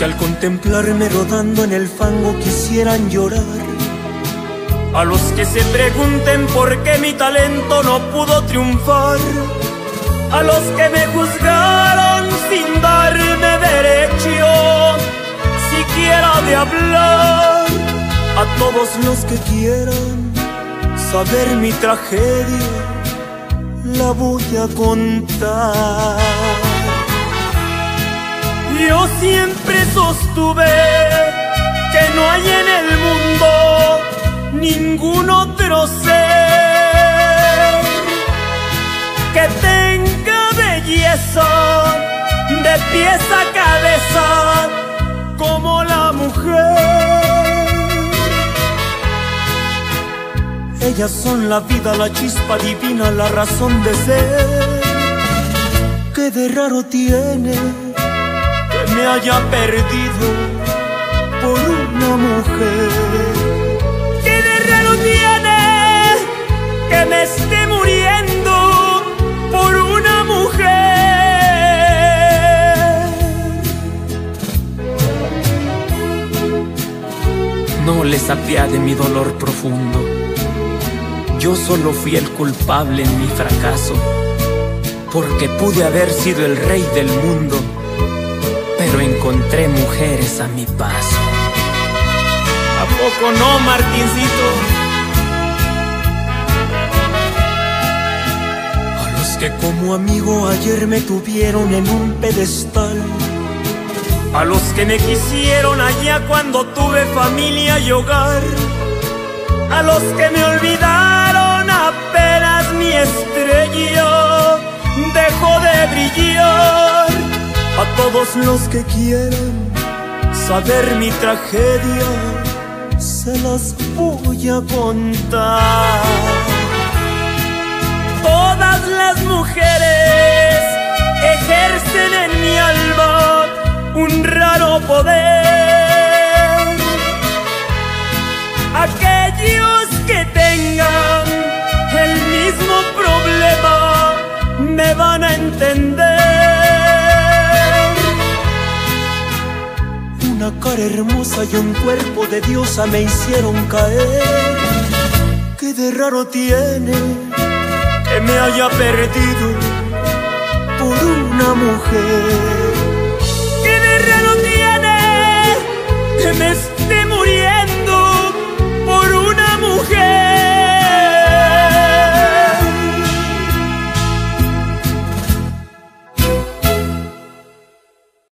que al contemplarme rodando en el fango quisieran llorar, a los que se pregunten por qué mi talento no pudo triunfar, a los que me juzgaron sin darme derecho siquiera de hablar, a todos los que quieran saber mi tragedia, la voy a contar. Yo siempre sostuve que no hay en el mundo ningún otro ser que tenga belleza de pies a cabeza como la mujer. Ellas son la vida, la chispa divina, la razón de ser. ¿Qué de raro tiene que me haya perdido por una mujer? ¿Qué de raro tiene que me esté muriendo por una mujer? No les apiade mi dolor profundo. Yo solo fui el culpable en mi fracaso, porque pude haber sido el rey del mundo, pero encontré mujeres a mi paso. ¿A poco no, Martincito? A los que como amigo ayer me tuvieron en un pedestal, a los que me quisieron allá cuando tuve familia y hogar, a los que me olvidaron apenas mi estrella dejó de brillar, a todos los que quieran saber mi tragedia, se las voy a contar. Todas las mujeres ejercen en mi alma un raro poder. Aquellos que tengan el mismo problema me van a entender. Una cara hermosa y un cuerpo de diosa me hicieron caer. ¿Qué de raro tiene que me haya perdido por una mujer?